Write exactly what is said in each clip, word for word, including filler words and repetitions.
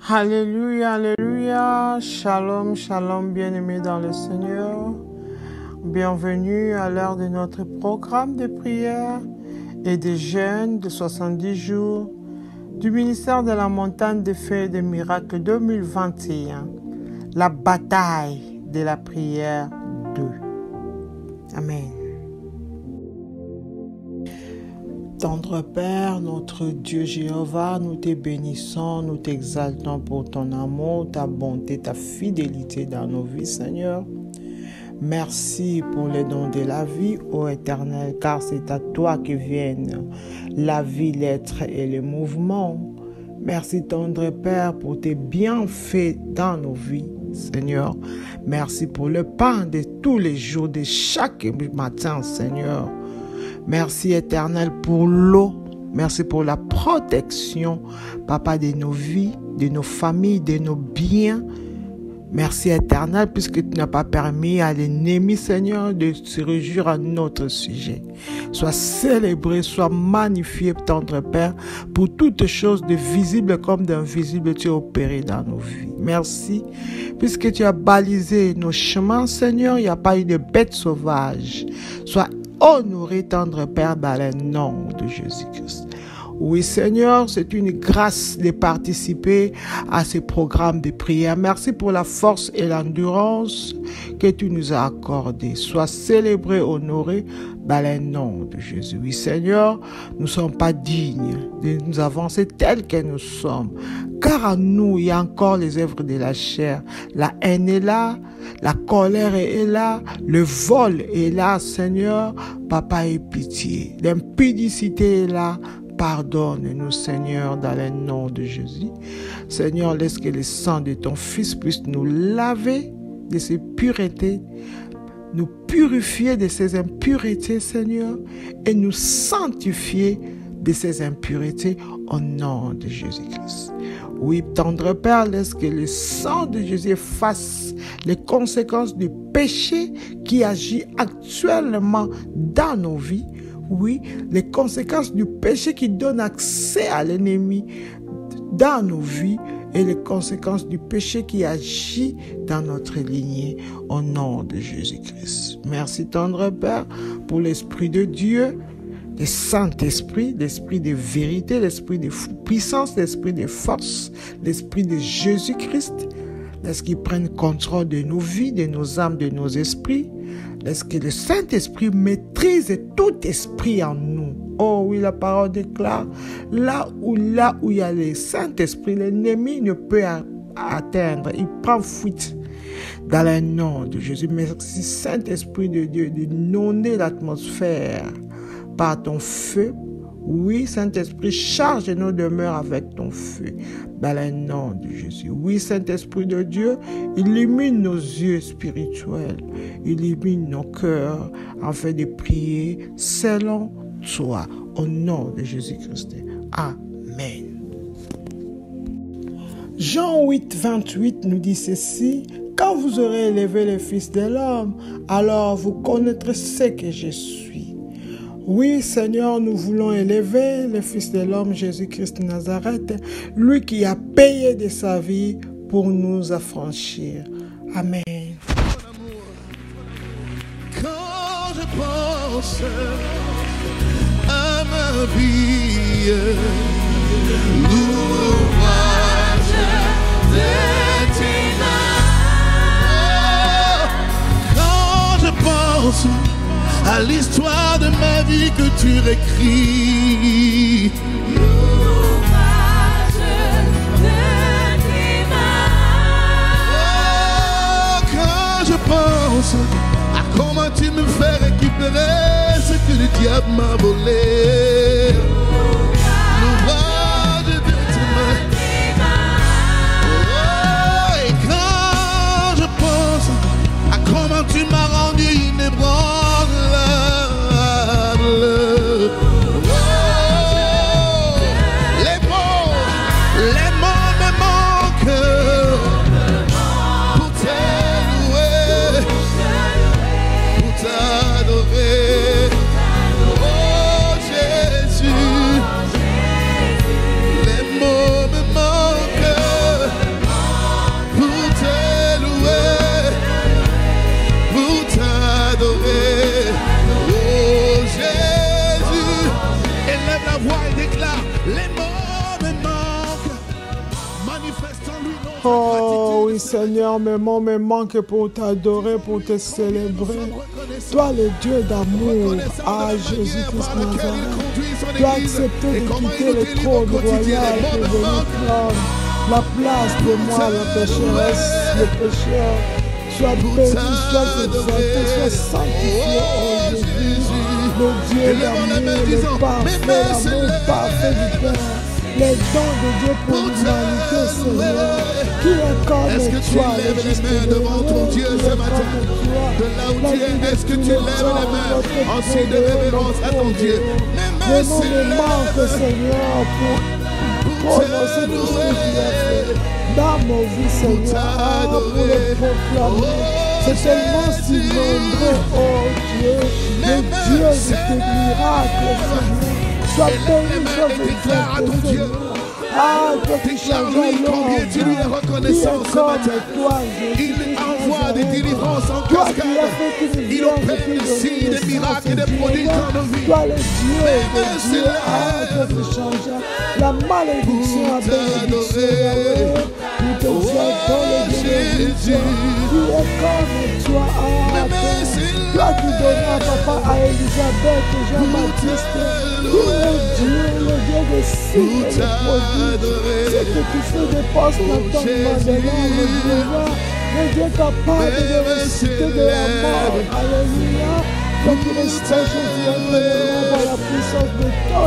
Alléluia, alléluia, shalom, shalom, bien-aimés dans le Seigneur. Bienvenue à l'heure de notre programme de prière et de jeûne de soixante-dix jours du ministère de la montagne des faits et des miracles deux mille vingt et un. La bataille de la prière deux. Amen. Tendre Père, notre Dieu Jéhovah, nous te bénissons, nous t'exaltons pour ton amour, ta bonté, ta fidélité dans nos vies, Seigneur. Merci pour les dons de la vie, ô Éternel, car c'est à toi que viennent la vie, l'être et le mouvement. Merci, tendre Père, pour tes bienfaits dans nos vies, Seigneur. Merci pour le pain de tous les jours, de chaque matin, Seigneur. Merci, Éternel, pour l'eau. Merci pour la protection, Papa, de nos vies, de nos familles, de nos biens. Merci, Éternel, puisque tu n'as pas permis à l'ennemi, Seigneur, de se réjouir à notre sujet. Sois célébré, sois magnifié, tendre Père, pour toutes choses de visibles comme d'invisibles, tu as opéré dans nos vies. Merci, puisque tu as balisé nos chemins, Seigneur, il n'y a pas eu de bêtes sauvages. Sois honoré, tendre Père, dans le nom de Jésus-Christ. Oui, Seigneur, c'est une grâce de participer à ce programme de prière. Merci pour la force et l'endurance que tu nous as accordées. Sois célébré, honoré, dans le nom de Jésus. Oui, Seigneur, nous ne sommes pas dignes de nous avancer tels que nous sommes. Car en nous, il y a encore les œuvres de la chair. La haine est là, la colère est là, le vol est là, Seigneur. Papa, aie pitié. L'impudicité est là. Pardonne-nous, Seigneur, dans le nom de Jésus. Seigneur, laisse que le sang de ton Fils puisse nous laver de ces puretés, nous purifier de ces impuretés, Seigneur, et nous sanctifier de ces impuretés au nom de Jésus-Christ. Oui, tendre Père, laisse que le sang de Jésus fasse les conséquences du péché qui agit actuellement dans nos vies. Oui, les conséquences du péché qui donne accès à l'ennemi dans nos vies et les conséquences du péché qui agit dans notre lignée au nom de Jésus-Christ. Merci, tendre Père, pour l'Esprit de Dieu, le Saint-Esprit, l'Esprit de vérité, l'Esprit de puissance, l'Esprit de force, l'Esprit de Jésus-Christ. Laisse qu'il prenne contrôle de nos vies, de nos âmes, de nos esprits. Laisse que le Saint-Esprit maîtrise tout esprit en nous. Oh oui, la parole déclare, là où, là où il y a le Saint-Esprit, l'ennemi ne peut atteindre. Il prend fuite dans le nom de Jésus. Merci, Saint-Esprit de Dieu, de inonder l'atmosphère par ton feu. Oui, Saint-Esprit, charge nos demeures avec ton feu, dans le nom de Jésus. Oui, Saint-Esprit de Dieu, illumine nos yeux spirituels, illumine nos cœurs, afin de prier selon toi, au nom de Jésus-Christ. Amen. Jean huit, vingt-huit nous dit ceci: quand vous aurez élevé le Fils de l'homme, alors vous connaîtrez ce que je suis. Oui, Seigneur, nous voulons élever le Fils de l'homme, Jésus-Christ de Nazareth, lui qui a payé de sa vie pour nous affranchir. Amen. Quand je pense à ma vie, l'ouvrage de tes mains, quand je pense à l'histoire de ma vie que tu réécris, l'ouvrage de tes mains. Oh, quand je pense à comment tu me fais récupérer ce que le diable m'a volé, l'ouvrage de tes mains. Oh, et quand je pense à comment tu m'as rendu inébranlable, oh Oh oui Seigneur, mes mots me manquent pour t'adorer, pour te célébrer. Toi le Dieu d'amour, ah Jésus-Christ Nazareth, tu as accepté de quitter le trône royal pour venir prendre la place de moi, la pécheresse, le pécheur. Sois béni, sois exalté, sois sanctifié, oh Jésus, le Dieu d'amour, le parfait, l'amour parfait du Père. Les dons de Dieu pour l'humanité, Seigneur. Qui est comme toi, le juste devant ton Dieu ce matin? De là où tu es, est-ce que tu lèves les mains en signe de révérence à ton Dieu? Les mots me manquent, Seigneur, pour prononcer tout ce que tu as fait dans mon vie, Seigneur, pour le proclamer. C'est tellement si nombreux, oh Dieu, le Dieu de tes miracles, Seigneur. Sois béni, sois exalté, Seigneur. Ah, toi qui changes combien tu lui es reconnaissant ce matin. Il envoie des délivrances en cascade. Il opère des signes, des miracles et des prodiges dans nos vies. Toi le Dieu, le Dieu, ah, toi qui changes la malédiction à bénédiction. Nous t'exaltons le Dieu, qui est comme toi, ah, toi qui donnas papa à Elisabeth et Jean-Baptiste. Tu es Dieu, le Dieu de signes et de prodiges. C'est que tu fais des postes dans ton mandement, le Dieu, le Dieu capable de ressusciter de la mort. Alléluia. Toi qui restais Jésus incroyablement par la puissance de ton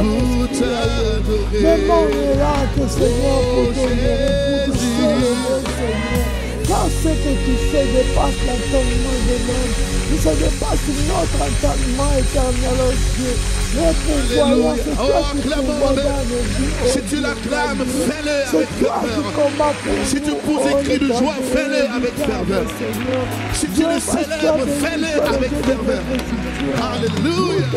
esprit. Mais mon miracle, Seigneur, pour t'honorer, pour te célébrer, Seigneur. Car ce que tu fais dépasse l'entendement de l'homme. Ça dépasse notre entendement éternel, oh Dieu. Le pouvoir, c'est toi qui pourvois dans nos vies. Si tu l'acclames, fais-le avec ferveur. Si tu poses des cris de joie, fais-le avec ferveur. Si tu le célèbres, fais-le avec ferveur. Alléluia.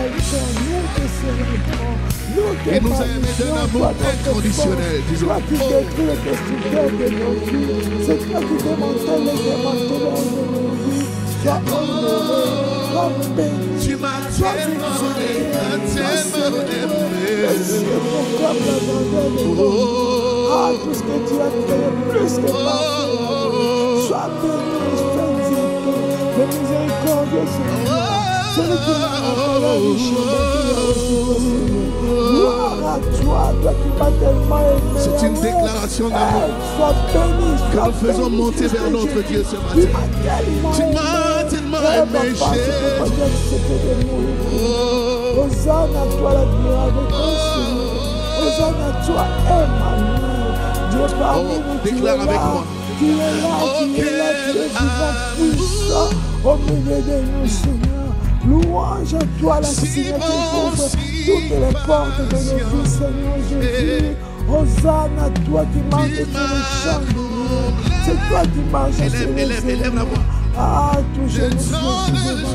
Il nous a aimés d'un amour inconditionnel. Disons, toi qui détruis le destructeur de nos vies. C'est toi qui démantèles les démantèleurs de nos vies. Sois honoré, sois béni. Tu m'as tellement aimé, tellement aimé. Merci pour la grandeur de Dieu. Ah, tout ce que tu as fait, plus que parfait. Sois béni, sois exalté. Le miséricordieux Seigneur. Celui qui m'a envoyé la richesse, qui m'a reçu, Seigneur. Gloire à toi, toi qui m'as tellement aimé. C'est une déclaration d'amour Sois béni, que sois nous faisons béni, monter vers Jésus. notre Dieu ce Tu matin. m'as tellement Tu aimé. m'as tellement Eh, aimé, papa, c'est pas Jésus. bien que c'était de mourir. Oh, Hosanna à toi la gloire de ton Seigneur. Hosanna à toi, Emmanuel. Dieu parmi Oh, nous, tu déclare es avec là. moi. Tu es là, tu es là, tu es vivant, puissant au milieu de nous, Seigneur. Louange à toi, la signature ouvre toutes les portes de nos vies, Seigneur Jésus. Hosanna à toi qui marches sur les champs de nous. C'est toi qui marches sur élève, les élève, élève la voix. Ah, toujours Je nous t'en devant ton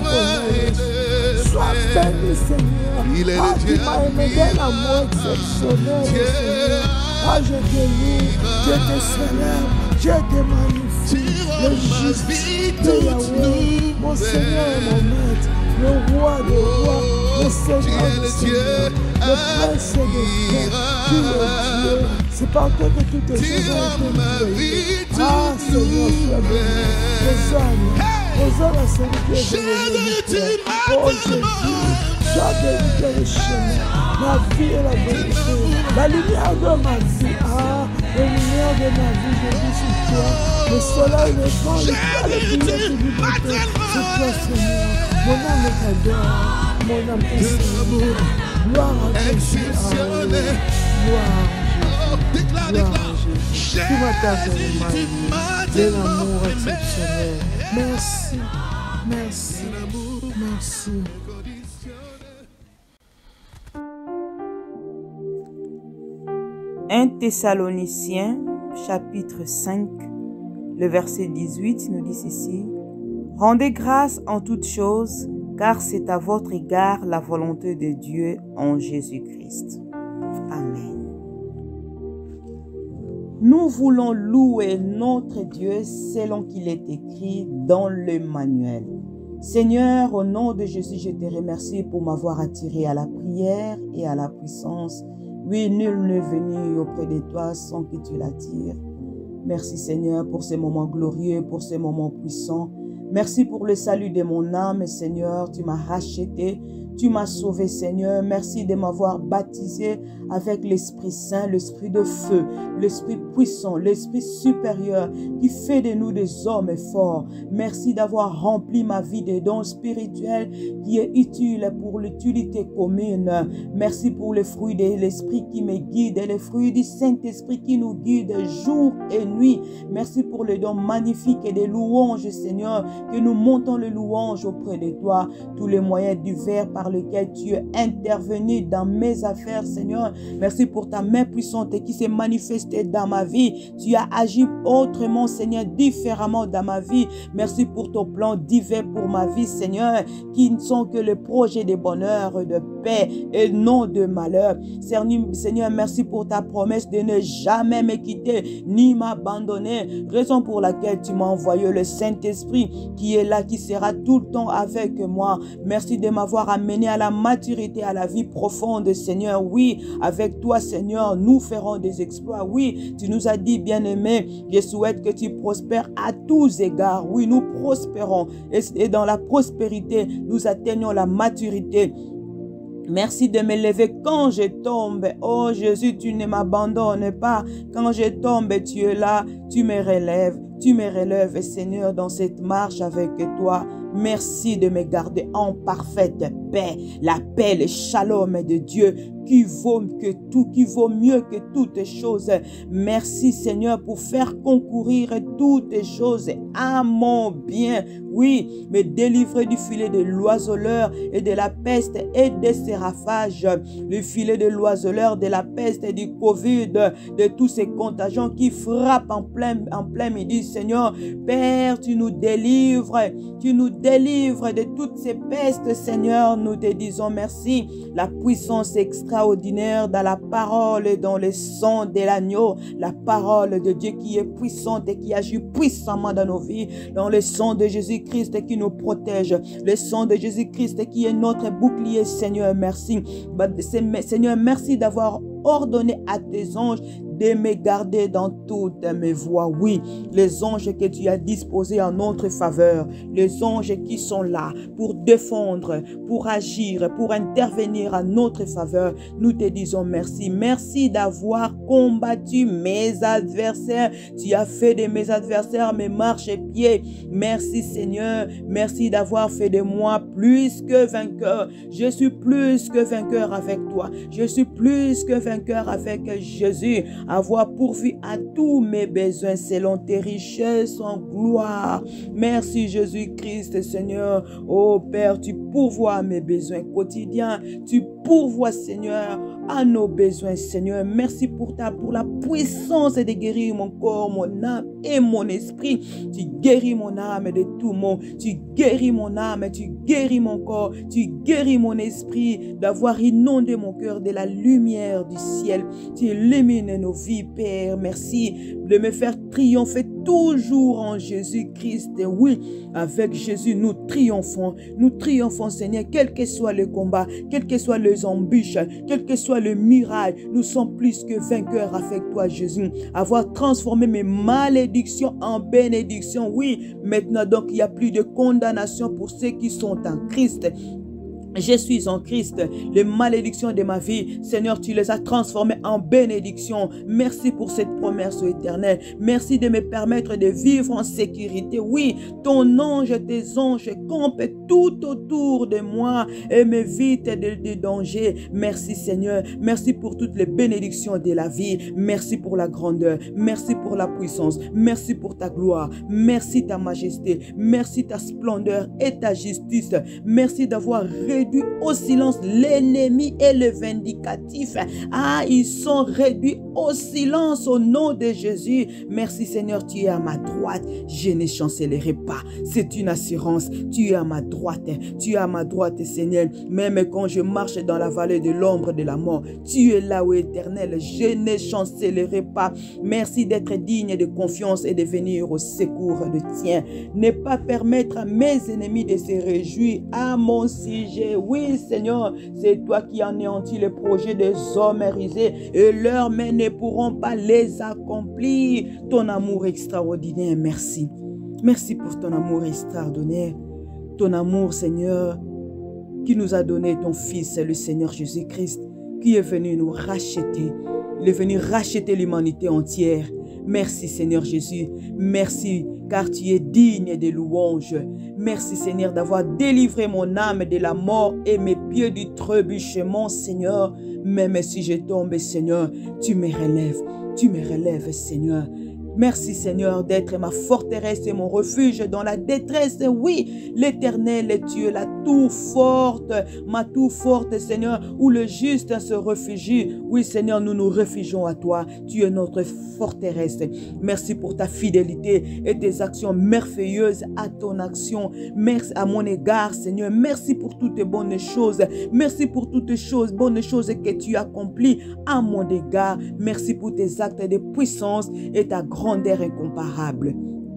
nom. Sois béni, Seigneur. Il est Ah, le tu Dieu m'as aimé d'un amour exceptionnel, Seigneur. Ah, je te loue, je te célèbre, je te magnifie. Le juste de Yahweh, mon Seigneur et mon maître, le roi des rois, le Seigneur des seigneurs, le prince des frères, tu es Dieu. C'est par toi que toutes les choses ont été créées. Ah, Seigneur, sois béni. Hosanna, Hosanna, celui qui est béni. Oh Jésus, sois béni dans le chemin. Ma vie est la vérité, la lumière de ma vie. Ah, la lumière de ma vie, je vis sur toi. Le soleil, le vent, le ciel, le brillant de liberté. C'est toi, Seigneur. Mon âme t'adore, mon âme te célèbre. Gloire à Dieu. exceptionnel. Gloire. Oh, déclare, Gloire déclare. à Jésus. Tu m'as tellement Tu aimé. m'as De tellement l'amour aimé. exceptionnel. Merci, merci, merci. un Thessaloniciens, chapitre cinq, le verset dix-huit nous dit ceci. « Rendez grâce en toutes choses, car c'est à votre égard la volonté de Dieu en Jésus-Christ. » Amen. Nous voulons louer notre Dieu selon qu'il est écrit dans le manuel. Seigneur, au nom de Jésus, je te remercie pour m'avoir attiré à la prière et à la puissance. Oui, nul n'est venu auprès de toi sans que tu l'attires. Merci Seigneur pour ces moments glorieux, pour ces moments puissants. Merci pour le salut de mon âme, Seigneur. Tu m'as racheté, tu m'as sauvé, Seigneur. Merci de m'avoir baptisé avec l'Esprit Saint, l'Esprit de feu, l'Esprit puissant, l'Esprit supérieur qui fait de nous des hommes forts. Merci d'avoir rempli ma vie de dons spirituels qui est utile pour l'utilité commune. Merci pour les fruits de l'Esprit qui me guide et les fruits du Saint-Esprit qui nous guide jour et nuit. Merci pour les dons magnifiques et des louanges, Seigneur, que nous montons les louanges auprès de toi. Tous les moyens divers par lesquels tu es intervenu dans mes affaires, Seigneur. Merci pour ta main puissante qui s'est manifestée dans ma vie. Tu as agi autrement, Seigneur, différemment dans ma vie. Merci pour ton plan divin pour ma vie, Seigneur, qui ne sont que le projet de bonheur, de paix et non de malheur. Seigneur, merci pour ta promesse de ne jamais me quitter ni m'abandonner. Raison pour laquelle tu m'as envoyé le Saint-Esprit qui est là, qui sera tout le temps avec moi. Merci de m'avoir amené à la maturité, à la vie profonde, Seigneur. Oui, avec toi, Seigneur, nous ferons des exploits. Oui, tu nous as dit, bien-aimé, je souhaite que tu prospères à tous égards. Oui, nous prospérons et dans la prospérité, nous atteignons la maturité. Merci de me lever quand je tombe. Oh Jésus, tu ne m'abandonnes pas. Quand je tombe, tu es là, tu me relèves. Tu me relèves, Seigneur, dans cette marche avec toi. Merci de me garder en parfaite paix. La paix, le shalom de Dieu qui vaut que tout, qui vaut mieux que toutes choses. Merci, Seigneur, pour faire concourir toutes choses à mon bien. Oui, me délivrer du filet de l'oiseleur et de la peste et de ses ravages. Le filet de l'oiseleur, de la peste et du Covid, de tous ces contagions qui frappent en plein, en plein midi, Seigneur. Père, tu nous délivres, tu nous délivres de toutes ces pestes, Seigneur. Nous te disons merci. La puissance extraordinaire dans la parole et dans le sang de l'agneau. La parole de Dieu qui est puissante et qui agit puissamment dans nos vies. Dans le sang de Jésus-Christ qui nous protège. Le sang de Jésus-Christ qui est notre bouclier, Seigneur. Merci. Seigneur, merci d'avoir ordonné à tes anges de me garder dans toutes mes voies. Oui, les anges que tu as disposés en notre faveur, les anges qui sont là pour défendre, pour agir, pour intervenir à notre faveur, nous te disons merci. Merci d'avoir combattu mes adversaires. Tu as fait de mes adversaires mes marchepieds. Merci Seigneur. Merci d'avoir fait de moi plus que vainqueur. Je suis plus que vainqueur avec toi. Je suis plus que vainqueur avec Jésus. Avoir pourvu à tous mes besoins selon tes richesses en gloire. Merci Jésus-Christ, Seigneur. Oh Père, tu pourvois mes besoins quotidiens. Tu pourvois, Seigneur, à nos besoins, Seigneur. Merci pour ta, pour la puissance de guérir mon corps, mon âme et mon esprit. Tu guéris mon âme de tout mot. Tu guéris mon âme, tu guéris mon corps, tu guéris mon esprit, d'avoir inondé mon cœur de la lumière du ciel. Tu illumines nos vies, Père. Merci de me faire triompher toujours en Jésus-Christ. Oui, avec Jésus, nous triomphons. Nous triomphons, Seigneur, quel que soit le combat, quel que soit les embûches, quel que soit le miracle, nous sommes plus que vainqueurs avec toi, Jésus. Avoir transformé mes malédictions en bénédictions. Oui, maintenant donc, il n'y a plus de condamnation pour ceux qui sont en Christ. Je suis en Christ. Les malédictions de ma vie, Seigneur, tu les as transformées en bénédictions. Merci pour cette promesse éternelle. Merci de me permettre de vivre en sécurité. Oui, ton ange, tes anges campent tout autour de moi et m'évitent de, de danger. Merci Seigneur. Merci pour toutes les bénédictions de la vie. Merci pour la grandeur. Merci pour la puissance. Merci pour ta gloire. Merci ta majesté. Merci ta splendeur et ta justice. Merci d'avoir réduit au silence l'ennemi et le vindicatif. Ah, ils sont réduits au silence au nom de Jésus. Merci Seigneur, tu es à ma droite. Je ne chancellerai pas. C'est une assurance. Tu es à ma droite. Tu es à ma droite, Seigneur. Même quand je marche dans la vallée de l'ombre de la mort, tu es là, ô Éternel. Je ne chancellerai pas. Merci d'être digne de confiance et de venir au secours de tien. Ne pas permettre à mes ennemis de se réjouir à mon sujet. anéantir. Oui, Seigneur, c'est toi qui anéantis les projets des hommes risés et leurs mains ne pourront pas les accomplir. Ton amour extraordinaire, merci. Merci pour ton amour extraordinaire. Ton amour, Seigneur, qui nous a donné ton Fils, le Seigneur Jésus-Christ, qui est venu nous racheter. Il est venu racheter l'humanité entière. Merci, Seigneur Jésus. Merci, car tu es digne de louanges. Merci, Seigneur, d'avoir délivré mon âme de la mort et mes pieds du trébuchement, Seigneur. Même si je tombe, Seigneur, tu me relèves. Tu me relèves, Seigneur. Merci, Seigneur, d'être ma forteresse et mon refuge dans la détresse. Oui, l'Éternel est Dieu, la tour forte, ma tour forte, Seigneur, où le juste se réfugie. Oui, Seigneur, nous nous réfugions à toi. Tu es notre forteresse. Merci pour ta fidélité et tes actions merveilleuses à ton action. Merci à mon égard, Seigneur. Merci pour toutes les bonnes choses. Merci pour toutes les choses, bonnes choses que tu accomplis à mon égard. Merci pour tes actes de puissance et ta grandeur incomparable.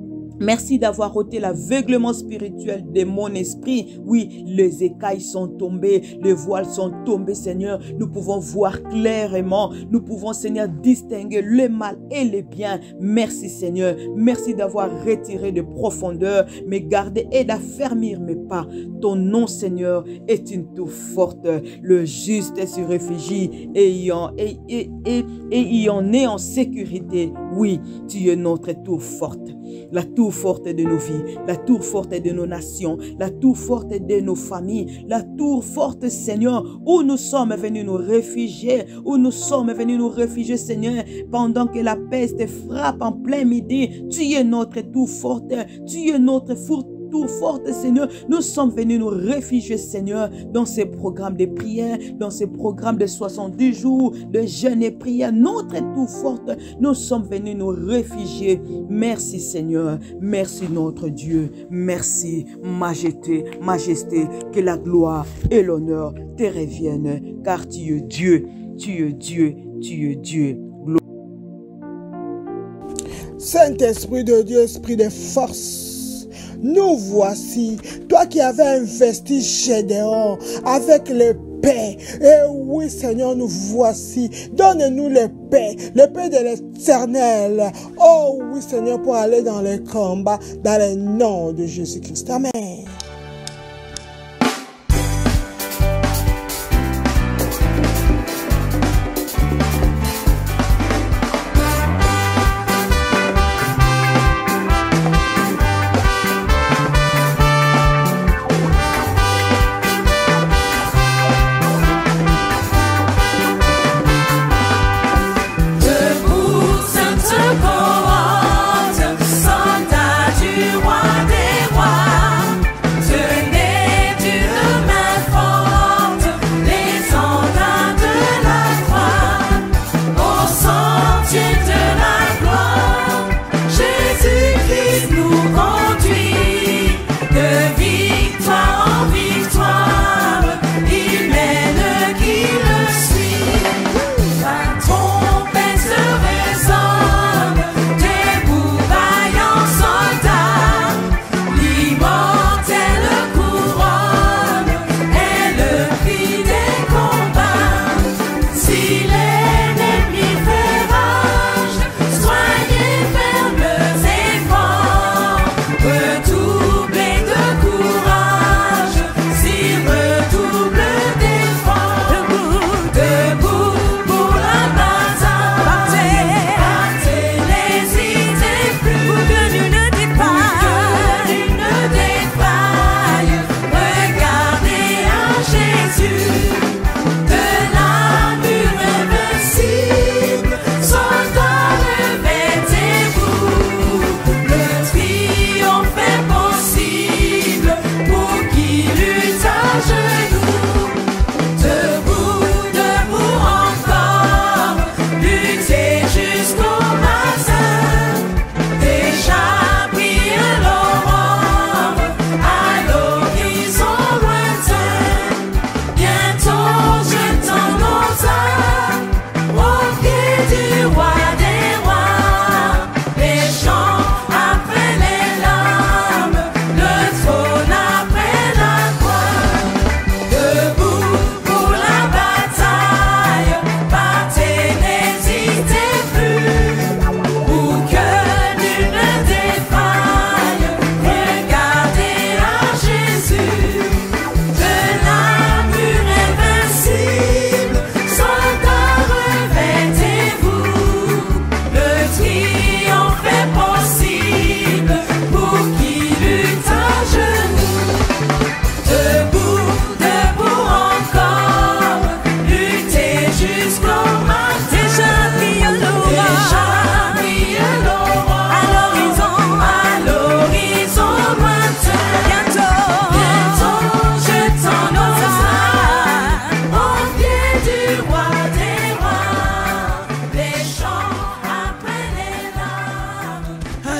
Merci d'avoir ôté l'aveuglement spirituel de mon esprit. Oui, les écailles sont tombées, les voiles sont tombées, Seigneur. Nous pouvons voir clairement. Nous pouvons, Seigneur, distinguer le mal et le bien. Merci, Seigneur. Merci d'avoir retiré de profondeur mes gardes et d'affermir mes pas. Ton nom, Seigneur, est une tour forte. Le juste se réfugie et y en, et, et, et, et y en est en sécurité. Oui, tu es notre tour forte. La tour forte de nos vies, la tour forte de nos nations, la tour forte de nos familles, la tour forte, Seigneur, où nous sommes venus nous réfugier, où nous sommes venus nous réfugier, Seigneur, pendant que la peste frappe en plein midi. Tu es notre tour forte, tu es notre tour tour forte, Seigneur. Nous sommes venus nous réfugier, Seigneur, dans ces programmes de prière, dans ces programmes de soixante-dix jours de jeûne et prière. Notre tour forte, nous sommes venus nous réfugier. Merci, Seigneur. Merci, notre Dieu. Merci, majesté, majesté, que la gloire et l'honneur te reviennent, car tu es Dieu, tu es Dieu, tu es Dieu. Saint-Esprit de Dieu, Esprit de force, nous voici, toi qui avais investi Gédéon avec le paix. Et oui, Seigneur, nous voici. Donne-nous le paix, le paix de l'Éternel. Oh oui, Seigneur, pour aller dans les combats, dans le nom de Jésus-Christ. Amen. Soldat du roi des rois,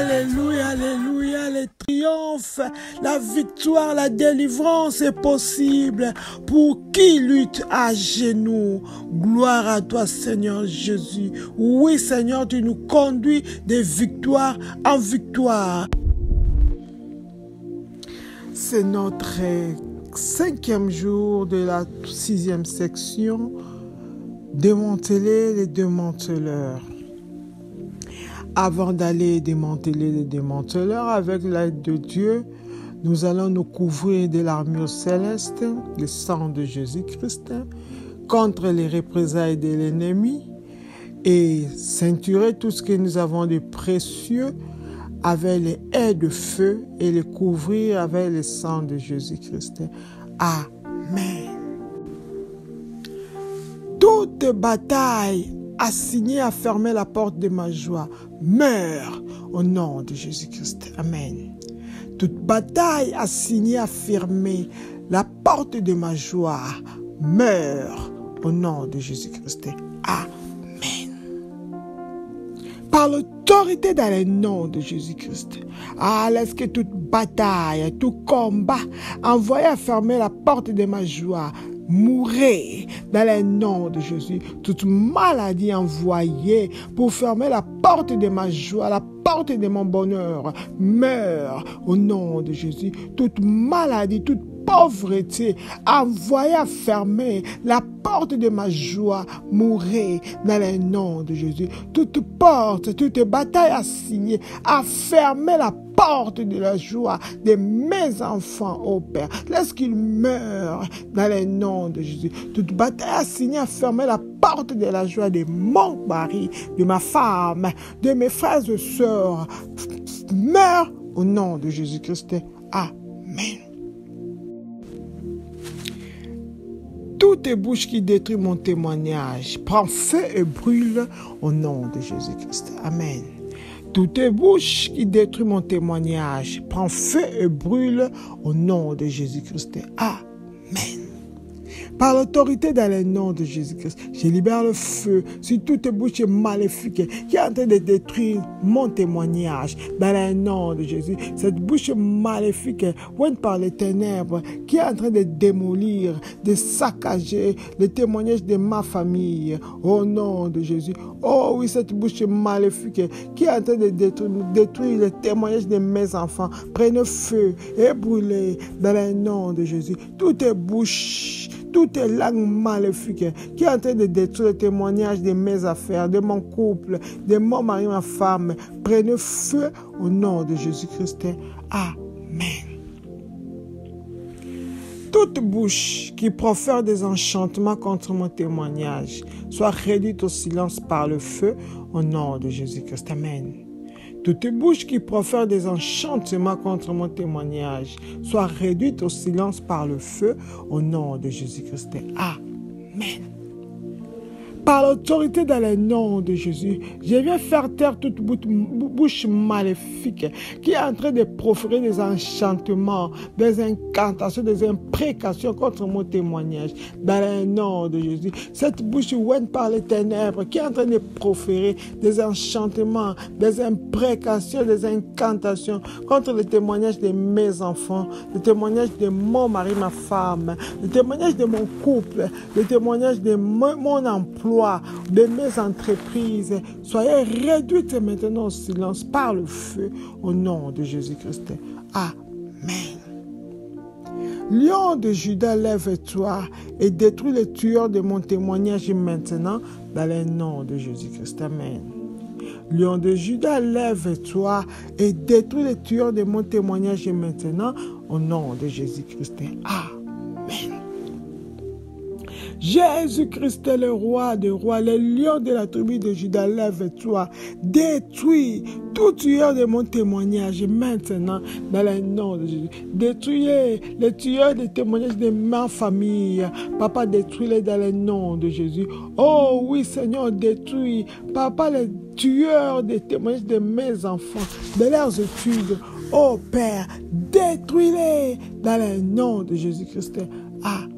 Alléluia, Alléluia, le triomphe, la victoire, la délivrance est possible pour qui lutte à genoux. Gloire à toi, Seigneur Jésus. Oui, Seigneur, tu nous conduis de victoire en victoire. C'est notre cinquième jour de la sixième section. Démanteler les démanteleurs. Avant d'aller démanteler les démanteleurs, avec l'aide de Dieu, nous allons nous couvrir de l'armure céleste, le sang de Jésus-Christ, contre les représailles de l'ennemi et ceinturer tout ce que nous avons de précieux avec les haies de feu et les couvrir avec le sang de Jésus-Christ. Amen. Toute bataille assignée à fermer la porte de ma joie meurt au nom de Jésus-Christ. Amen. Toute bataille assignée à fermer la porte de ma joie meurt au nom de Jésus-Christ. Amen. Par l'autorité dans le nom de Jésus-Christ, ah, laisse que toute bataille, tout combat envoyé à fermer la porte de ma joie mourrez dans le nom de Jésus. Toute maladie envoyée pour fermer la porte de ma joie, la porte de mon bonheur, meurt au nom de Jésus. Toute maladie, toute pauvreté envoyée à fermer la porte de ma joie, mourrez dans le nom de Jésus. Toute porte, toute bataille assignée à fermer la porte de la joie de mes enfants, ô Père. Laisse qu'ils meurent dans le nom de Jésus. Toute bataille assignée à fermer la porte de la joie de mon mari, de ma femme, de mes frères et sœurs, meurt au nom de Jésus-Christ. Amen. Toute bouche qui détruit mon témoignage prend feu et brûle au nom de Jésus-Christ. Amen. Toute bouche qui détruit mon témoignage prend feu et brûle au nom de Jésus-Christ. Amen. Par l'autorité dans le nom de Jésus-Christ, je libère le feu sur toute bouche maléfique qui est en train de détruire mon témoignage dans le nom de Jésus. Cette bouche maléfique, ouine par les ténèbres, qui est en train de démolir, de saccager le témoignage de ma famille au nom de Jésus. Oh oui, cette bouche maléfique qui est en train de détruire, détruire le témoignage de mes enfants, prenez feu et brûlez dans le nom de Jésus. Toute bouche, toute langue maléfique qui est en train de détruire le témoignage de mes affaires, de mon couple, de mon mari, ma femme, prenez feu au nom de Jésus-Christ. Amen. Toute bouche qui profère des enchantements contre mon témoignage soit réduite au silence par le feu au nom de Jésus-Christ. Amen. Toute bouche qui profère des enchantements contre mon témoignage soit réduite au silence par le feu au nom de Jésus-Christ. Amen. Par l'autorité dans le nom de Jésus, je viens faire taire toute bouche maléfique qui est en train de proférer des enchantements, des incantations, des imprécations contre mon témoignage. Dans le nom de Jésus, cette bouche ouine par les ténèbres qui est en train de proférer des enchantements, des imprécations, des incantations contre le témoignage de mes enfants, le témoignage de mon mari, ma femme, le témoignage de mon couple, le témoignage de mon, mon emploi, de mes entreprises, soyez réduites maintenant au silence par le feu au nom de Jésus-Christ. Amen. Lion de Juda, lève-toi et détruis les tueurs de mon témoignage maintenant dans le nom de Jésus-Christ. Amen. Lion de Juda, lève-toi et détruis les tueurs de mon témoignage maintenant au nom de Jésus-Christ. Amen. Jésus-Christ est le roi des rois, le lion de la tribu de Juda, lève-toi, détruis tout tueur de mon témoignage maintenant dans le nom de Jésus. Détruisez les tueurs des témoignages de ma famille. Papa, détruis-les dans le nom de Jésus. Oh oui, Seigneur, détruis, Papa, les tueurs des témoignages de mes enfants, de leurs études. Oh Père, détruis-les dans le nom de Jésus-Christ. Amen.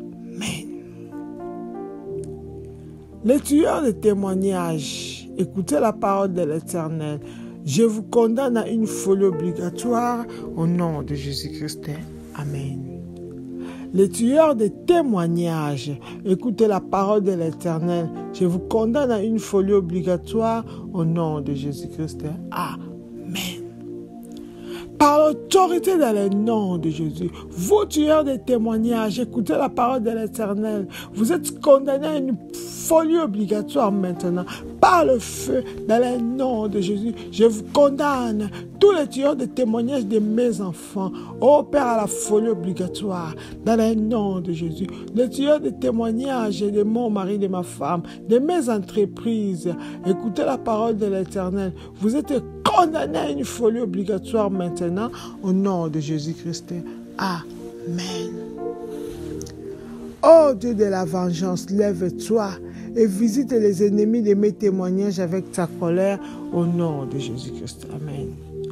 Les tueurs de témoignages, écoutez la parole de l'Éternel. Je vous condamne à une folie obligatoire au nom de Jésus-Christ. Amen. Les tueurs de témoignages, écoutez la parole de l'Éternel. Je vous condamne à une folie obligatoire au nom de Jésus-Christ. Amen. Par l'autorité dans le nom de Jésus, vous tueurs de témoignages, écoutez la parole de l'Éternel. Vous êtes condamnés à une folie obligatoire maintenant. Par le feu, dans le nom de Jésus, je vous condamne, tous les tueurs de témoignages de mes enfants, ô Père, à la folie obligatoire, dans le nom de Jésus. Les tueurs de témoignages de mon mari, de ma femme, de mes entreprises, écoutez la parole de l'Éternel. Vous êtes condamnés à une folie obligatoire maintenant, au nom de Jésus-Christ. Amen. Ô Dieu de la vengeance, lève-toi et visite les ennemis de mes témoignages avec ta colère au nom de Jésus-Christ. Amen.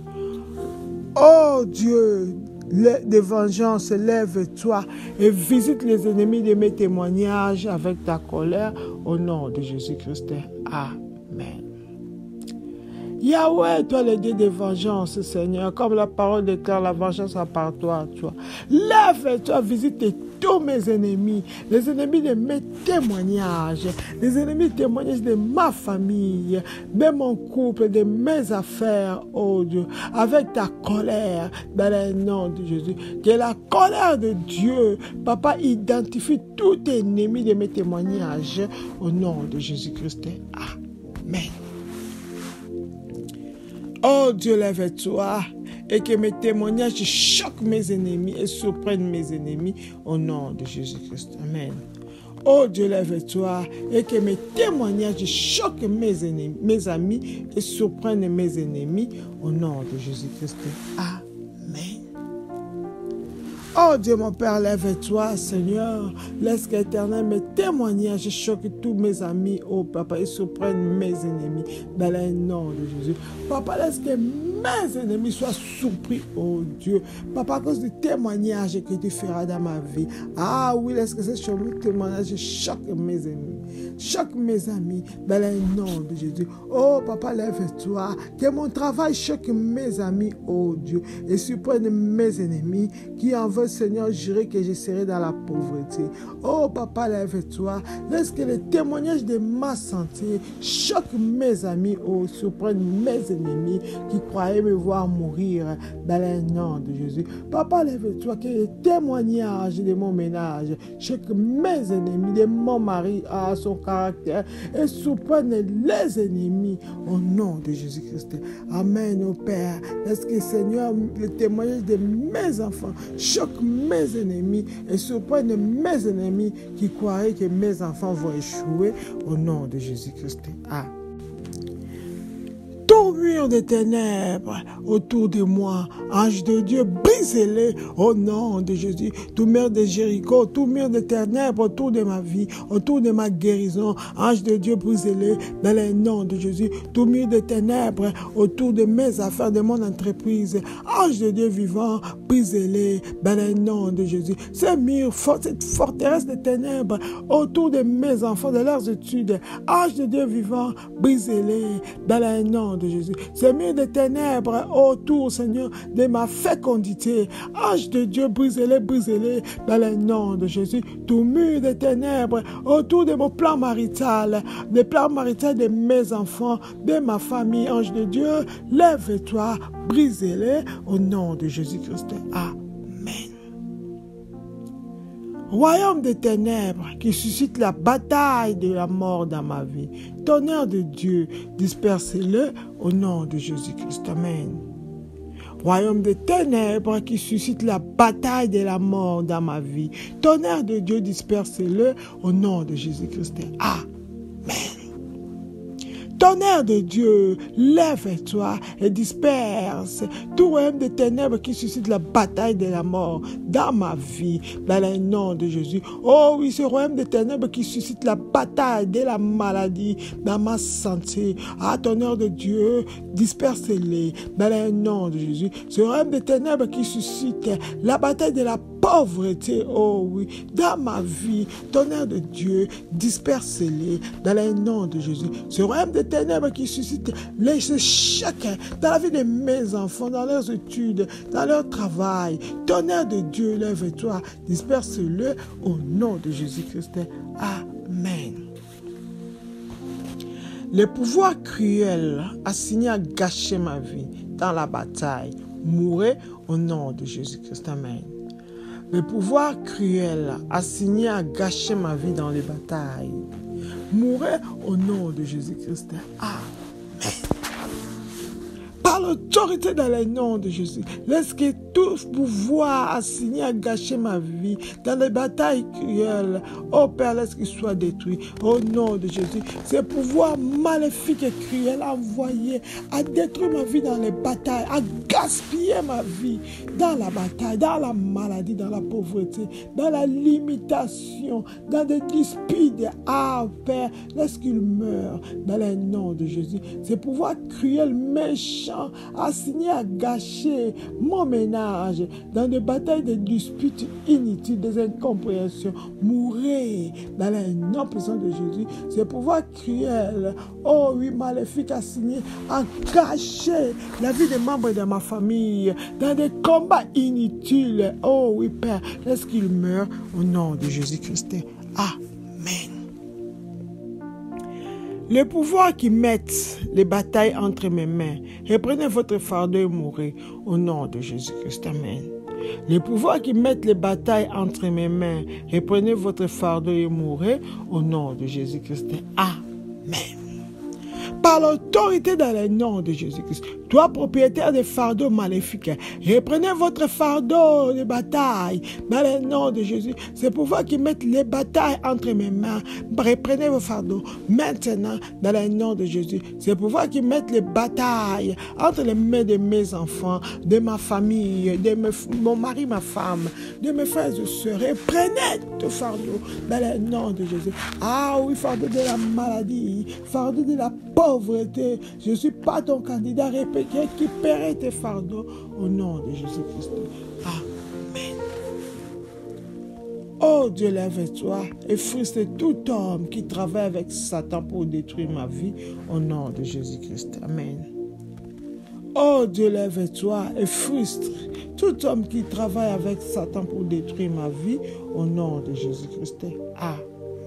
Ô Dieu de vengeance, lève-toi et visite les ennemis de mes témoignages avec ta colère au nom de Jésus-Christ. Amen. Yahweh, toi le Dieu de vengeance, Seigneur, comme la parole déclare, la vengeance appartient à toi. Lève-toi, visite tous mes ennemis, les ennemis de mes témoignages, les ennemis de témoignages de ma famille, de mon couple, de mes affaires, oh Dieu, avec ta colère, dans le nom de Jésus. Que la colère de Dieu, Papa, identifie tout ennemi de mes témoignages, au nom de Jésus-Christ. Amen. Oh Dieu, lève-toi et que mes témoignages choquent mes ennemis et surprennent mes ennemis au nom de Jésus-Christ. Amen. Oh Dieu, lève-toi et que mes témoignages choquent mes ennemis, mes amis et surprennent mes ennemis au nom de Jésus-Christ. Amen. Oh Dieu, mon Père, lève-toi, Seigneur. Laisse qu'Éternel, mes témoignages choquent tous mes amis, oh Papa, et surprennent mes ennemis dans le nom de Jésus. Papa, laisse que mes ennemis soient surpris, oh Dieu. Papa, à cause du témoignage que tu feras dans ma vie. Ah oui, laisse que ce témoignage choque mes ennemis, choque mes amis dans le nom de Jésus. Oh Papa, lève-toi. Que mon travail choque mes amis, oh Dieu, et surprenne mes ennemis qui en veulent, Seigneur, jurer que je serai dans la pauvreté. Oh Papa, lève-toi. Laisse que les témoignages de ma santé choquent mes amis, oh, surprennent mes ennemis qui croyaient me voir mourir dans le nom de Jésus. Papa, lève-toi. Que les témoignages de mon ménage choquent mes ennemis, de mon mari à son caractère et surprennent les ennemis au nom de Jésus-Christ. Amen, oh Père. Laisse que, Seigneur, les témoignages de mes enfants choquent mes ennemis et surprennent mes ennemis qui croiraient que mes enfants vont échouer au nom de Jésus-Christ. Amen. Tout mur de ténèbres autour de moi, ange de Dieu, brisez-les au nom de Jésus. Tout mur de Jéricho, tout mur de ténèbres autour de ma vie, autour de ma guérison, ange de Dieu, brisez-les dans le nom de Jésus. Tout mur de ténèbres autour de mes affaires, de mon entreprise, ange de Dieu vivant, brisez-les dans le nom de Jésus. Ces murs, cette forteresse de ténèbres autour de mes enfants, de leurs études, ange de Dieu vivant, brisez-les dans le nom de Jésus. Ces murs de ténèbres autour, Seigneur, de ma fécondité, ange de Dieu, brisez-les, brisez-les dans le nom de Jésus. Tout mur de ténèbres autour de mon plan marital, des plans marital de mes enfants, de ma famille, ange de Dieu, lève-toi, brisez-les au nom de Jésus-Christ. Amen. Royaume des ténèbres qui suscite la bataille de la mort dans ma vie, tonnerre de Dieu, dispersez-le au nom de Jésus-Christ. Amen. Royaume des ténèbres qui suscite la bataille de la mort dans ma vie, tonnerre de Dieu, dispersez-le au nom de Jésus-Christ. Amen. Tonnerre de Dieu, lève-toi et disperse tout royaume de ténèbres qui suscite la bataille de la mort dans ma vie, dans le nom de Jésus. Oh oui, ce royaume de ténèbres qui suscite la bataille de la maladie dans ma santé. Ah, tonnerre de Dieu, disperse-les dans le nom de Jésus. Ce royaume de ténèbres qui suscite la bataille de la pauvreté, oh oui, dans ma vie, tonnerre de Dieu, disperse-les dans le nom de Jésus. Ce royaume de ténèbres qui suscitent les chacun dans la vie de mes enfants, dans leurs études, dans leur travail. Tonnerre de Dieu, lève-toi, disperse-le au nom de Jésus-Christ. Amen. Le pouvoir cruel assigné à gâcher ma vie dans la bataille, mourrez au nom de Jésus-Christ. Amen. Le pouvoir cruel assigné à gâcher ma vie dans les batailles, mourrez au nom de Jésus-Christ. Amen. Par l'autorité dans le nom de Jésus, laisse que tout pouvoir assigné à gâcher ma vie dans les batailles cruelles, oh Père, laisse qu'il soit détruit au nom de Jésus. Ces pouvoirs maléfiques et cruels envoyés à détruire ma vie dans les batailles, à gaspiller ma vie dans la bataille, dans la maladie, dans la pauvreté, dans la limitation, dans des disputes. Ah Père, laisse qu'il meure dans le nom de Jésus. Ces pouvoirs cruels, méchants, assignés à gâcher mon ménage dans des batailles, des disputes inutiles, des incompréhensions, mourrez dans le nom puissant de Jésus. Ces pouvoirs cruels, oh oui, maléfiques, assignés à gâcher la vie des membres de ma famille dans des combats inutiles. Oh oui, Père, laisse qu'ils meurent au nom de Jésus-Christ. Amen. Le pouvoir qui met les batailles entre mes mains, reprenez votre fardeau et mourrez au nom de Jésus-Christ. Amen. Le pouvoir qui met les batailles entre mes mains, reprenez votre fardeau et mourrez au nom de Jésus-Christ. Amen. Par l'autorité dans le nom de Jésus-Christ, toi propriétaire des fardeaux maléfiques, reprenez votre fardeau de bataille dans le nom de Jésus. C'est pouvoir qui mettent les batailles entre mes mains. Reprenez vos fardeaux maintenant dans le nom de Jésus. C'est pouvoir qui mettent les batailles entre les mains de mes enfants, de ma famille, de mes, mon mari, ma femme, de mes frères et sœurs. Reprenez tout fardeau dans le nom de Jésus. Ah oui, fardeau de la maladie, fardeau de la pauvreté. Je ne suis pas ton candidat. Récupérez tes fardeaux au nom de Jésus-Christ. Amen. Oh Dieu, lève-toi et frustre tout homme qui travaille avec Satan pour détruire ma vie au nom de Jésus-Christ. Amen. Oh Dieu, lève-toi et frustre tout homme qui travaille avec Satan pour détruire ma vie au nom de Jésus-Christ. Amen.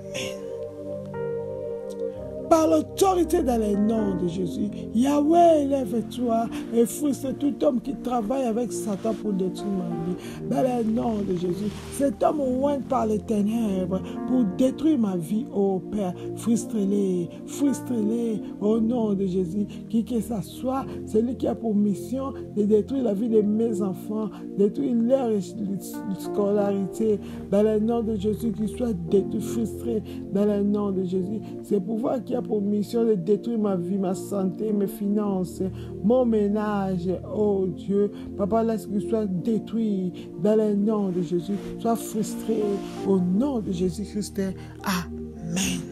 Par l'autorité dans le nom de Jésus, Yahweh, lève-toi et frustre tout homme qui travaille avec Satan pour détruire ma vie. Dans le nom de Jésus, cet homme oint par les ténèbres pour détruire ma vie, ô Père. Frustre-les, frustre-les au nom de Jésus. Qui que ce soit, celui qui a pour mission de détruire la vie de mes enfants, détruire leur scolarité. Dans le nom de Jésus, qu'ils soient détruits, frustrés. Dans le nom de Jésus, c'est pouvoir qui a pour mission de détruire ma vie, ma santé, mes finances, mon ménage. Oh Dieu, Papa, laisse qu'il soit détruit dans le nom de Jésus. Sois frustré au nom de Jésus-Christ. Amen.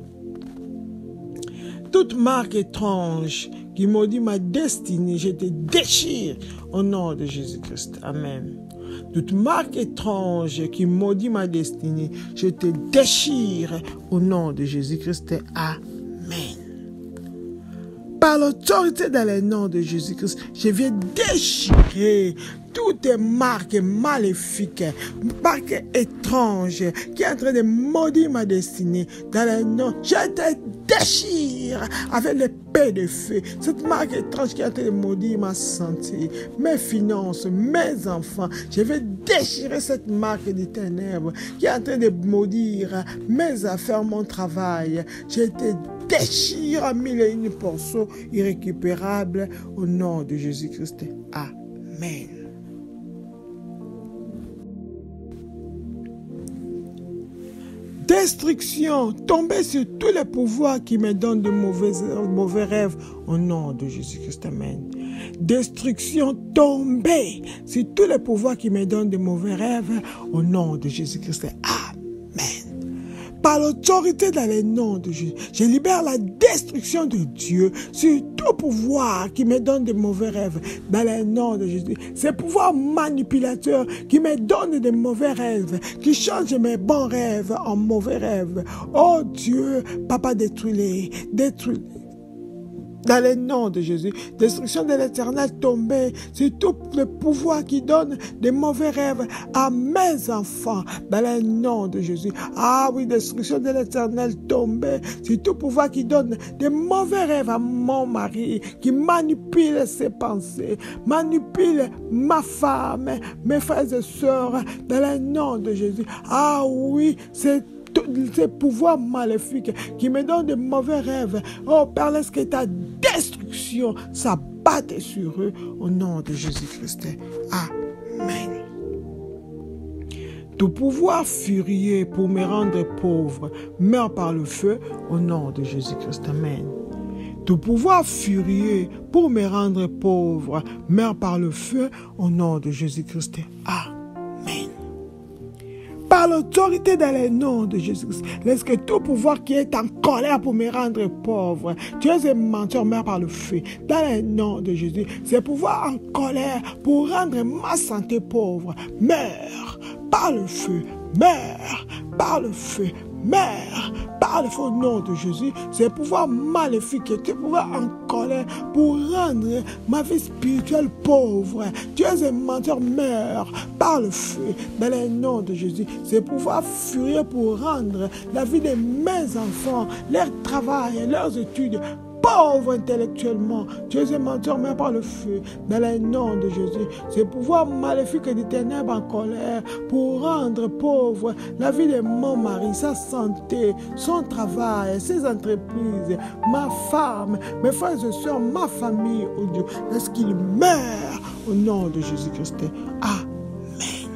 Toute marque étrange qui maudit ma destinée, je te déchire au nom de Jésus-Christ. Amen. Toute marque étrange qui maudit ma destinée, je te déchire au nom de Jésus-Christ. Amen. Par l'autorité dans le nom de Jésus-Christ, je viens déchirer toutes les marques maléfiques, marques étranges qui sont en train de maudire ma destinée. Dans le nom, je te déchire avec l'épée de feu. Cette marque étrange qui est en train de maudire ma santé, mes finances, mes enfants. Je vais déchirer cette marque des ténèbres qui est en train de maudire mes affaires, mon travail. Je te déchire à mille et une portions irrécupérables au nom de Jésus-Christ. Amen. Destruction, tombez sur tous les pouvoirs qui me donnent de mauvais, mauvais rêves au nom de Jésus-Christ. Amen. Destruction, tombez sur tous les pouvoirs qui me donnent de mauvais rêves au nom de Jésus-Christ. Amen. Par l'autorité dans le nom de Jésus, je libère la destruction de Dieu sur tout pouvoir qui me donne de mauvais rêves dans le nom de Jésus. Ces pouvoirs manipulateurs qui me donnent de mauvais rêves, qui changent mes bons rêves en mauvais rêves. Oh Dieu, Papa, détruis-les, détruis-les. Dans le nom de Jésus, destruction de l'Éternel tombée sur tout le pouvoir qui donne des mauvais rêves à mes enfants. Dans le nom de Jésus. Ah oui, destruction de l'Éternel tombée sur tout pouvoir qui donne des mauvais rêves à mon mari, qui manipule ses pensées, manipule ma femme, mes frères et sœurs. Dans le nom de Jésus. Ah oui, c'est tous ces pouvoirs maléfiques qui me donnent de mauvais rêves. Oh Père, laisse que ta destruction s'abatte sur eux au nom de Jésus-Christ. Amen. Tout pouvoir furieux pour me rendre pauvre meurt par le feu au nom de Jésus-Christ. Amen. Tout pouvoir furieux pour me rendre pauvre meurt par le feu au nom de Jésus-Christ. Amen. Par l'autorité dans le nom de Jésus-Christ, laisse que tout pouvoir qui est en colère pour me rendre pauvre, tu es un menteur, meurt par le feu. Dans le nom de Jésus, ces pouvoirs en colère pour rendre ma santé pauvre, meurt par le feu, meurt par le feu, meurt par le feu au nom de Jésus. Ces pouvoirs maléfiques, ces pouvoirs en colère pour rendre ma vie spirituelle pauvre. Tu es un menteur, meurt par le feu. Dans le nom de Jésus, ces pouvoirs furieux pour rendre la vie de mes enfants, leur travail, leurs études, pauvre intellectuellement. Tu es un menteur, mais par le feu. Dans le nom de Jésus, ces pouvoirs maléfiques des ténèbres en colère pour rendre pauvre la vie de mon mari, sa santé, son travail, ses entreprises, ma femme, mes frères et sœurs, ma famille, oh Dieu, laisse qu'ils meurent au nom de Jésus-Christ. Amen.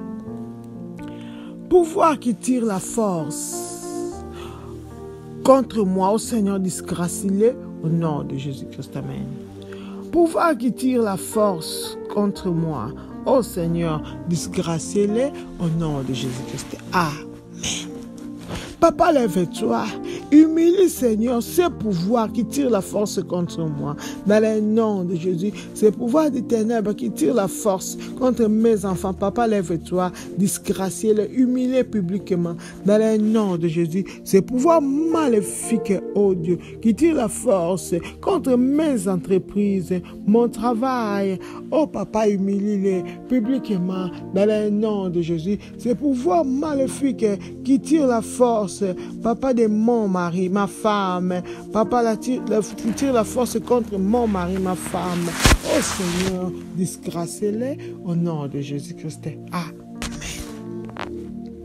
Pouvoir qui tire la force contre moi, au Seigneur, disgracie-les au nom de Jésus-Christ. Amen. Pouvoir qui tire la force contre moi, au Seigneur, disgracie-les au nom de Jésus-Christ. Amen. Papa, lève-toi. Humilie, Seigneur, ces pouvoirs qui tirent la force contre moi. Dans le nom de Jésus, ces pouvoirs des ténèbres qui tirent la force contre mes enfants. Papa, lève-toi, disgraciez-les, humilie publiquement. Dans le nom de Jésus, ces pouvoirs maléfiques, oh Dieu, qui tirent la force contre mes entreprises, mon travail. Oh Papa, humilie-les publiquement. Dans le nom de Jésus, ces pouvoirs maléfiques qui tirent la force, Papa, de mon mari, ma femme. Papa, la tire, la, tire la force contre mon mari, ma femme. Oh Seigneur, disgracie-les au nom de Jésus-Christ. Amen.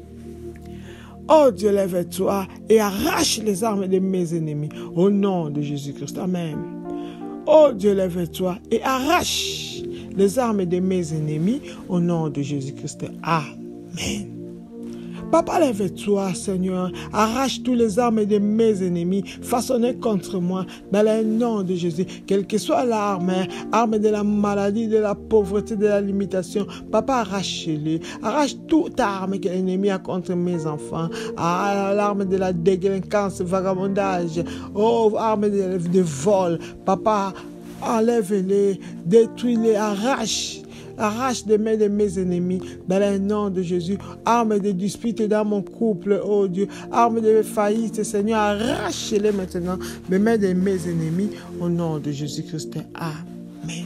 Oh Dieu, lève-toi et arrache les armes de mes ennemis au nom de Jésus-Christ. Amen. Oh Dieu, lève-toi et arrache les armes de mes ennemis au nom de Jésus-Christ. Amen. Papa, lève-toi, Seigneur, arrache tous les armes de mes ennemis façonnés contre moi dans le nom de Jésus. Quelle que soit l'arme, arme de la maladie, de la pauvreté, de la limitation, Papa, arrache-les. Arrache toute arme que l'ennemi a contre mes enfants. Ah, l'arme de la délinquance, vagabondage, oh, arme de, de vol. Papa, enlève-les, détruis-les, arrache. Arrache les mains de mes ennemis dans le nom de Jésus. Arme de dispute dans mon couple, oh Dieu. Arme de faillite, Seigneur. Arrache-les maintenant les mains de mes ennemis au nom de Jésus-Christ. Amen.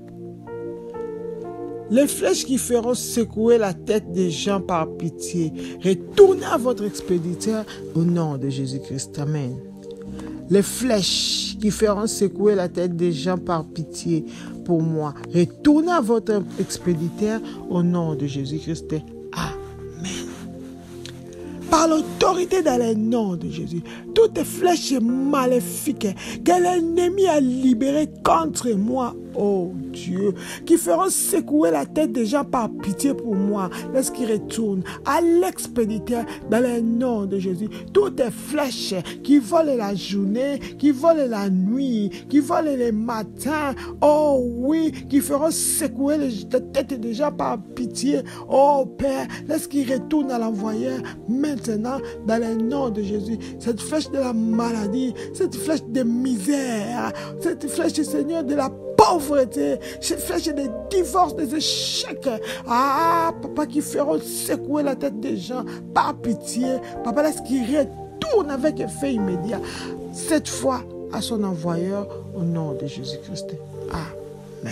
Les flèches qui feront secouer la tête des gens par pitié, retournez à votre expéditeur au nom de Jésus-Christ. Amen. Les flèches qui feront secouer la tête des gens par pitié pour moi, retournez à votre expéditeur au nom de Jésus-Christ. Amen. Par l'autorité dans le nom de Jésus, toutes les flèches maléfiques que l'ennemi a libérées contre moi, oh Dieu, qui feront secouer la tête des gens par pitié pour moi, laisse qu'ils retournent à l'expéditeur dans le nom de Jésus. Toutes les flèches qui volent la journée, qui volent la nuit, qui volent les matins, oh oui, qui feront secouer la tête des gens par pitié, oh Père, laisse qu'ils retournent à l'envoyeur maintenant dans le nom de Jésus. Cette flèche de la maladie, cette flèche de misère, cette flèche, Seigneur, de la pauvreté, cette flèche des divorces, des échecs. Ah, Papa, qui feront secouer la tête des gens par pitié. Papa, laisse qu'ils retournent avec effet immédiat. Cette fois, à son envoyeur au nom de Jésus-Christ. Amen.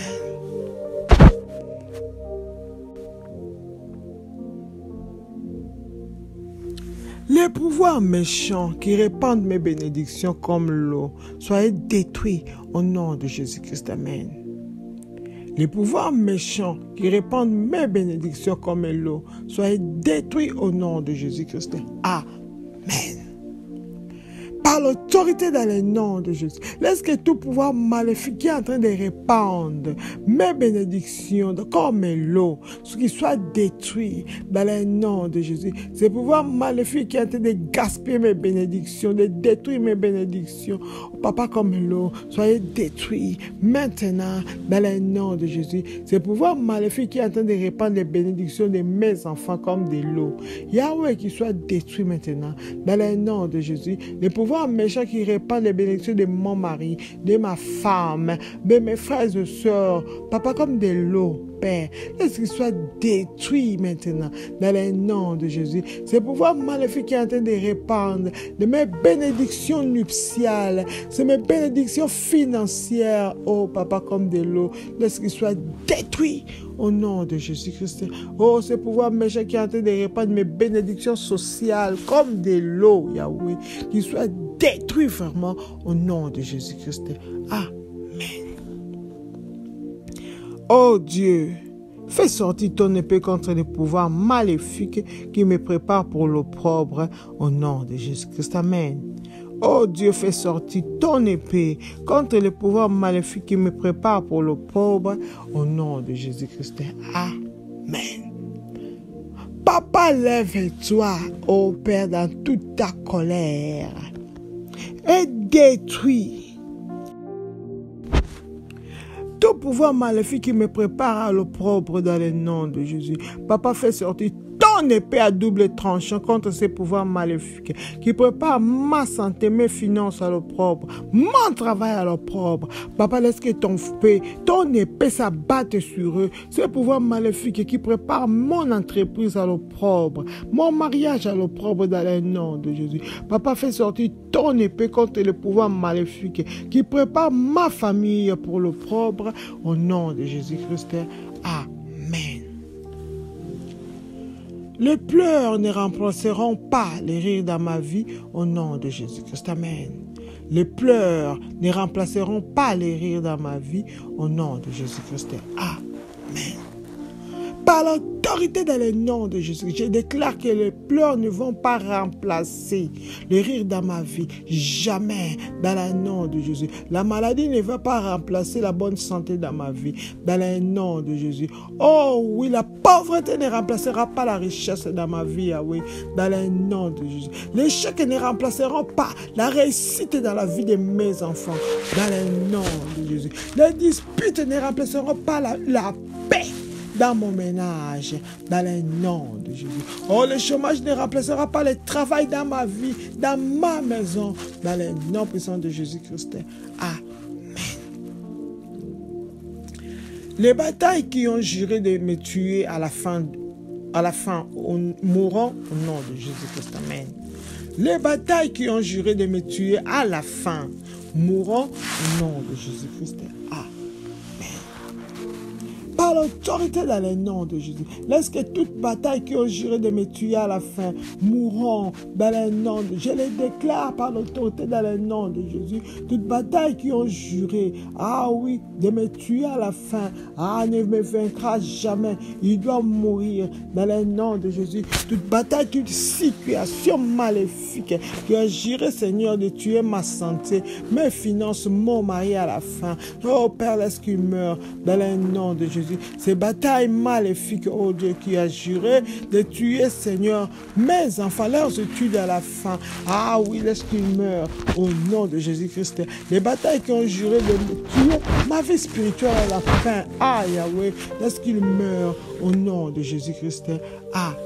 Les pouvoirs méchants qui répandent mes bénédictions comme l'eau soient détruits au nom de Jésus-Christ. Amen. Les pouvoirs méchants qui répandent mes bénédictions comme l'eau soient détruits au nom de Jésus-Christ. Amen. Par l'autorité dans le nom de Jésus, laisse que tout pouvoir maléfique qui est en train de répandre mes bénédictions comme l'eau, ce qui soit détruit dans le nom de Jésus. Ces pouvoirs maléfiques qui est en train de gaspiller mes bénédictions, de détruire mes bénédictions, Papa, comme l'eau, soyez détruits maintenant dans le nom de Jésus. Ces pouvoirs maléfiques qui est en train de répandre les bénédictions de mes enfants comme de l'eau, Yahweh, qui soit détruit maintenant dans le nom de Jésus. Les pouvoirs méchants qui répandent les bénédictions de mon mari, de ma femme, de mes frères et sœurs, Papa, comme de l'eau, Père, laisse qu'ils soient détruits maintenant dans le nom de Jésus. Ces pouvoirs maléfiques qui sont en train de répandre de mes bénédictions nuptiales, c'est mes bénédictions financières, oh Papa, comme de l'eau, laisse qu'ils soient détruits au nom de Jésus-Christ. Oh, ces pouvoirs méchants qui sont en train de répandre mes bénédictions sociales comme de l'eau, Yahweh, qu'ils soient détruits vraiment au nom de Jésus-Christ. Amen. Oh Dieu, fais sortir ton épée contre les pouvoirs maléfiques qui me préparent pour l'opprobre au nom de Jésus-Christ. Amen. Oh Dieu, fais sortir ton épée contre les pouvoirs maléfiques qui me préparent pour l'opprobre au nom de Jésus-Christ. Amen. Papa, lève-toi, ô Père, dans toute ta colère et détruis tout pouvoir maléfique qui me prépare à l'opprobre dans le nom de Jésus. Papa, fais sortir ton épée à double tranchant contre ces pouvoirs maléfiques qui préparent ma santé, mes finances à l'opprobre, mon travail à l'opprobre. Papa, laisse que ton épée, ton épée s'abatte sur eux. Ces pouvoirs maléfiques qui préparent mon entreprise à l'opprobre, mon mariage à l'opprobre dans le nom de Jésus. Papa, fais sortir ton épée contre les pouvoirs maléfiques qui préparent ma famille pour l'opprobre au nom de Jésus-Christ. Amen. Les pleurs ne remplaceront pas les rires dans ma vie au nom de Jésus-Christ. Amen. Les pleurs ne remplaceront pas les rires dans ma vie au nom de Jésus-Christ. Amen. Par l'autorité dans le nom de Jésus, je déclare que les pleurs ne vont pas remplacer les rires dans ma vie. Jamais dans le nom de Jésus. La maladie ne va pas remplacer la bonne santé dans ma vie. Dans le nom de Jésus. Oh oui, la pauvreté ne remplacera pas la richesse dans ma vie. Ah oui, dans le nom de Jésus. Les échecs ne remplaceront pas la réussite dans la vie de mes enfants. Dans le nom de Jésus. Les disputes ne remplaceront pas la, la paix dans mon ménage, dans le nom de Jésus. Oh, le chômage ne remplacera pas le travail dans ma vie, dans ma maison, dans le nom puissant de Jésus-Christ. Amen. Les batailles qui ont juré de me tuer à la fin, à la fin mourront au nom de Jésus-Christ. Amen. Les batailles qui ont juré de me tuer à la fin mourront au nom de Jésus-Christ. Amen. Par l'autorité dans le nom de Jésus, laisse que toute bataille qui ont juré de me tuer à la fin mourront dans le nom de Jésus. Je les déclare par l'autorité dans le nom de Jésus. Toute bataille qui ont juré, ah oui, de me tuer à la fin, ah, ne me vaincra jamais. Il doit mourir dans le nom de Jésus. Toute bataille, toute situation maléfique qui a juré, Seigneur, de tuer ma santé, mes finances, mon mari à la fin. Oh Père, laisse qu'il meure dans le nom de Jésus. Ces batailles maléfiques, oh Dieu, qui a juré de tuer, Seigneur, mes enfants, leurs études à la fin. Ah oui, laisse qu'ils meurent au nom de Jésus-Christ. Les batailles qui ont juré de tuer ma vie spirituelle à la fin. Ah Yahweh, laisse qu'ils meurent au nom de Jésus-Christ. Amen.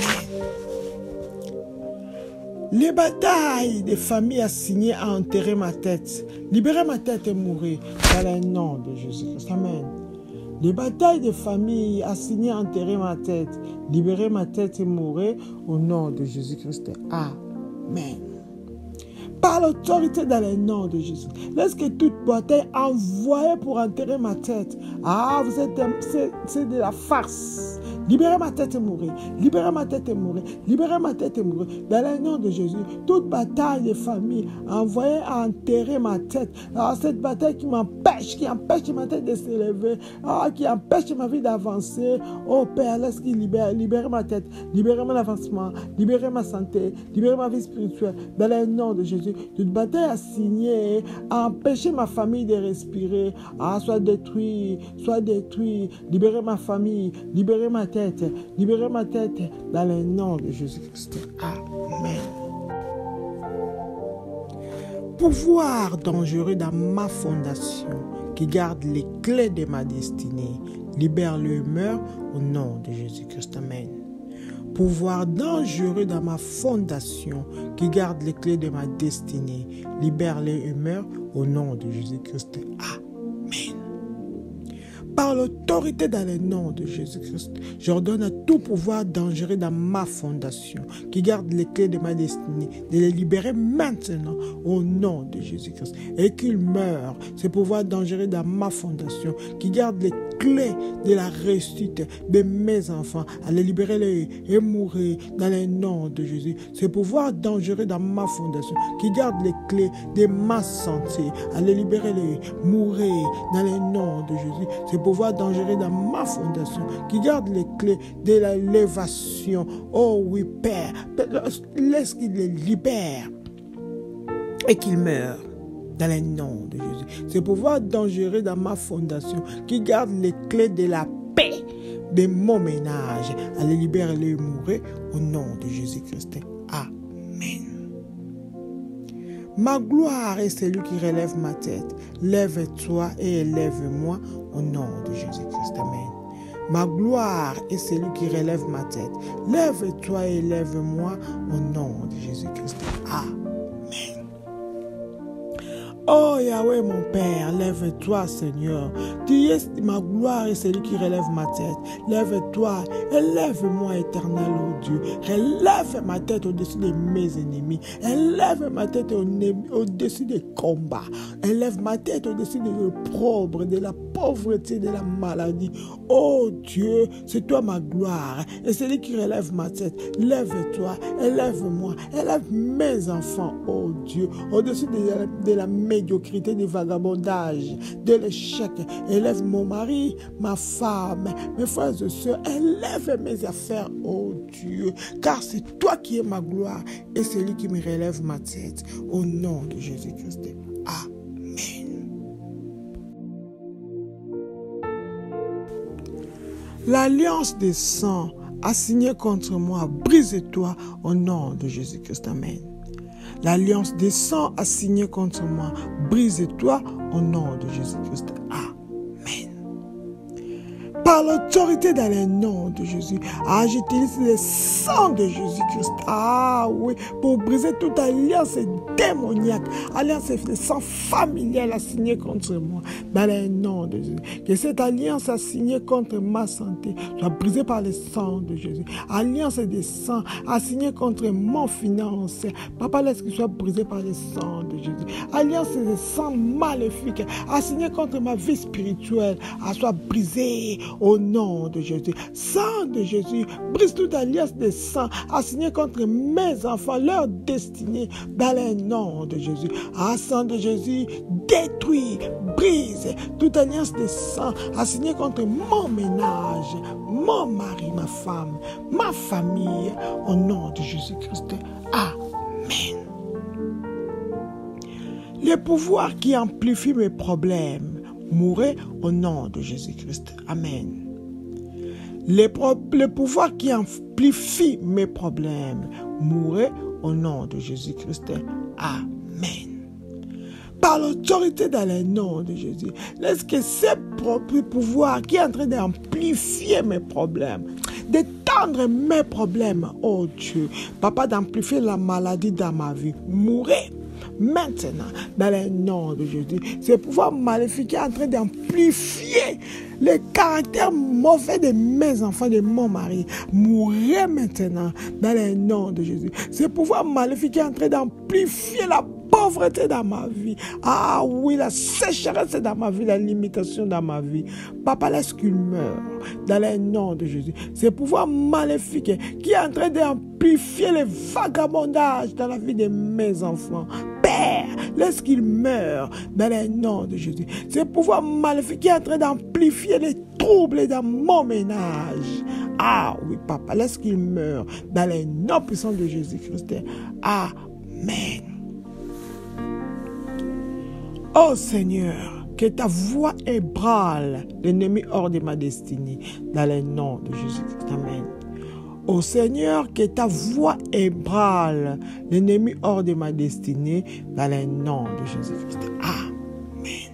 Les batailles des familles assignées à enterrer ma tête, libérer ma tête et mourir dans le nom de Jésus-Christ. Amen. Les batailles de famille assignées à enterrer ma tête, libérer ma tête et mourir au nom de Jésus-Christ. Amen. Par l'autorité dans le nom de Jésus. Lorsque toute bataille envoyée pour enterrer ma tête, ah, vous êtes, c'est de la farce. Libérez ma tête et mourir. Libérez ma tête et mourir. Libérez ma tête et mourir. Dans le nom de Jésus, toute bataille de famille envoyée à enterrer ma tête. Alors, cette bataille qui m'empêche, qui empêche ma tête de s'élever, ah, qui empêche ma vie d'avancer. Oh Père, laisse qu'il libère. Libérez ma tête. Libérez mon avancement. Libérez ma santé. Libérez ma vie spirituelle. Dans le nom de Jésus, toute bataille assignée à empêcher ma famille de respirer. Ah, soit détruit, soit détruit. Libérez ma famille. Libérez ma tête. Libérez ma tête dans le nom de Jésus-Christ. Amen. Pouvoir dangereux dans ma fondation qui garde les clés de ma destinée. Libère le meurt au nom de Jésus-Christ. Amen. Pouvoir dangereux dans ma fondation qui garde les clés de ma destinée. Libère les humeurs au nom de Jésus-Christ. Amen. Par l'autorité dans le nom de Jésus-Christ, j'ordonne à tout pouvoir dangereux dans ma fondation, qui garde les clés de ma destinée, de les libérer maintenant au nom de Jésus-Christ. Et qu'il meure, ce pouvoir dangereux dans ma fondation, qui garde les clés de la réussite de mes enfants, à les libérer les, et mourir dans le nom de Jésus. Ce pouvoir dangereux dans ma fondation, qui garde les clés de ma santé, à les libérer les mourir dans le nom de Jésus. Ce pouvoir dangereux dans ma fondation, qui garde les clés de l'élévation. Oh oui, Père, laisse qu'il les libère et qu'il meure dans le nom de Jésus. Ce pouvoir dangereux dans ma fondation, qui garde les clés de la paix de mon ménage, à les libérer et les mourir au nom de Jésus-Christ. Amen. Ma gloire est celui qui relève ma tête. Lève-toi et élève-moi au nom de Jésus-Christ. Amen. Ma gloire est celui qui relève ma tête. Lève-toi et élève-moi au nom de Jésus-Christ. Amen. Oh Yahweh mon Père, lève-toi Seigneur. Tu es ma gloire et celui qui relève ma tête. Lève-toi, élève-moi éternel, oh Dieu. Relève ma tête au-dessus de mes ennemis. Élève ma tête au-dessus des combats. Élève ma tête au-dessus de l'opprobre, de la pauvreté, de la maladie. Oh Dieu, c'est toi ma gloire et celui qui relève ma tête. Lève-toi, élève-moi, élève mes enfants, oh Dieu, au-dessus de la, de la médiocrité, du vagabondage, de l'échec. Élève mon mari, ma femme, mes frères et sœurs. Élève mes affaires, oh Dieu, car c'est toi qui es ma gloire et celui qui me relève ma tête. Au nom de Jésus-Christ. Amen. L'alliance des sangs assignée contre moi, brise-toi au nom de Jésus-Christ. Amen. L'alliance des sangs assignée contre moi, brise-toi au nom de Jésus-Christ. Amen. Par l'autorité dans le nom de Jésus, ah, j'utilise le sang de Jésus-Christ. Ah oui, pour briser toute alliance démoniaque, alliance de sang familial assignée contre moi. Dans le nom de Jésus. Que cette alliance assignée contre ma santé soit brisée par le sang de Jésus. Alliance de sang assignée contre mon finance. Papa, laisse qu'il soit brisé par le sang de Jésus. Alliance de sang maléfique assignée contre ma vie spirituelle. Elle soit brisée au nom de Jésus. Sang de Jésus, brise toute alliance de sang assignée contre mes enfants, leur destinée. Dans le nom de Jésus. Ah, sang de Jésus, détruis, brise toute alliance de sang assignée contre mon ménage, mon mari, ma femme, ma famille, au nom de Jésus-Christ. Amen. Les pouvoirs qui amplifient mes problèmes, mourrez au nom de Jésus-Christ. Amen. Les, pro- les pouvoirs qui amplifient mes problèmes, mourrez au nom de Jésus-Christ. Amen. Par l'autorité dans le nom de Jésus, laisse que ces propres pouvoirs qui est en train d'amplifier mes problèmes, d'étendre mes problèmes, oh Dieu, Papa, d'amplifier la maladie dans ma vie, mourrez maintenant dans le nom de Jésus. Ce pouvoir maléfique est en train d'amplifier le caractère mauvais de mes enfants, de mon mari. Mourrez maintenant dans le nom de Jésus. Ce pouvoir maléfique est en train d'amplifier la pauvreté dans ma vie. Ah oui, la sécheresse dans ma vie, la limitation dans ma vie. Papa, laisse qu'il meure dans le nom de Jésus. C'est pouvoir maléfique qui est en train d'amplifier les vagabondages dans la vie de mes enfants. Père, laisse qu'il meure dans le nom de Jésus. C'est pouvoir maléfique qui est en train d'amplifier les troubles dans mon ménage. Ah oui, papa, laisse qu'il meure dans le nom puissant de Jésus-Christ. Amen. Oh Seigneur, que ta voix ébranle l'ennemi hors de ma destinée dans le nom de Jésus-Christ. Amen. Oh Seigneur, que ta voix ébranle l'ennemi hors de ma destinée dans le nom de Jésus-Christ. Amen.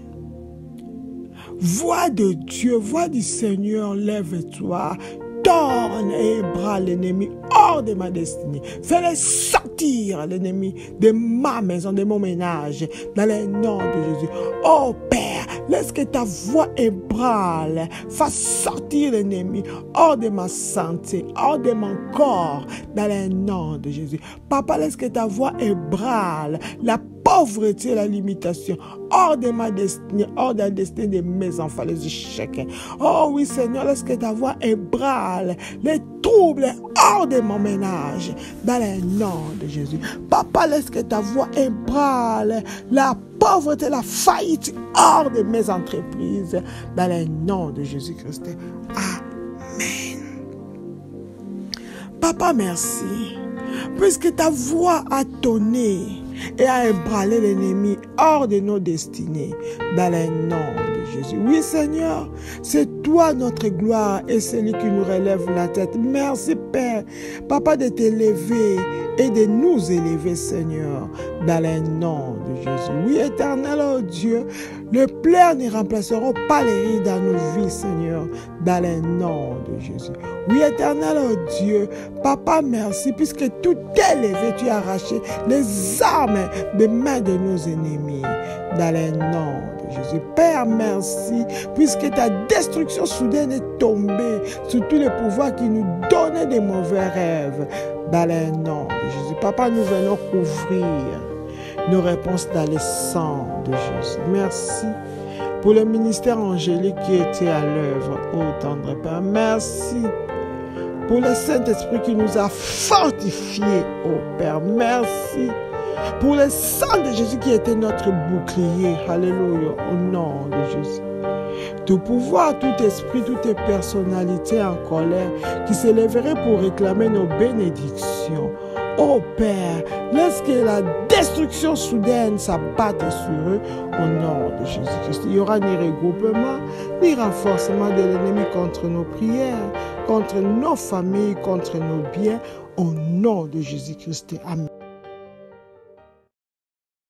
Voix de Dieu, voix du Seigneur, lève-toi. Tourne et ébranle l'ennemi hors de ma destinée. Fais-le sortir, l'ennemi, de ma maison, de mon ménage, dans le nom de Jésus. Oh Père, laisse que ta voix ébranle, fasse sortir l'ennemi hors de ma santé, hors de mon corps, dans le nom de Jésus. Papa, laisse que ta voix ébranle la pauvreté, la limitation, hors de ma destinée, hors de la destinée de mes enfants, les échecs. Oh oui, Seigneur, laisse que ta voix ébranle les troubles hors de mon ménage, dans le nom de Jésus. Papa, laisse que ta voix ébranle la pauvreté, la faillite hors de mes entreprises, dans le nom de Jésus-Christ. Amen. Papa, merci, puisque ta voix a tonné et a ébranlé l'ennemi hors de nos destinées, dans le nom de Jésus. Oui, Seigneur, c'est toi notre gloire et celui qui nous relève la tête. Merci, Père, Papa, de t'élever et de nous élever, Seigneur, dans le nom de Jésus. Oui, éternel, oh Dieu, les plaies ne remplaceront pas les rires dans nos vies, Seigneur, dans le nom de Jésus. Oui, éternel, oh Dieu, Papa, merci, puisque tout est élevé, tu as arraché les armes des mains de nos ennemis, dans le nom de Jésus. Père, merci, puisque ta destruction soudaine est tombée sur tous les pouvoirs qui nous donnaient des mauvais rêves, dans le nom de Jésus. Papa, nous venons couvrir nos réponses dans le sang de Jésus. Merci pour le ministère angélique qui était à l'œuvre, ô tendre Père. Merci pour le Saint-Esprit qui nous a fortifiés, ô Père. Merci pour le sang de Jésus qui était notre bouclier. Alléluia, au nom de Jésus. Tout pouvoir, tout esprit, toute personnalité en colère qui s'élèverait pour réclamer nos bénédictions. Oh Père, laisse que la destruction soudaine s'abatte sur eux au nom de Jésus-Christ. Il n'y aura ni regroupement, ni renforcement de l'ennemi contre nos prières, contre nos familles, contre nos biens, au nom de Jésus-Christ. Amen.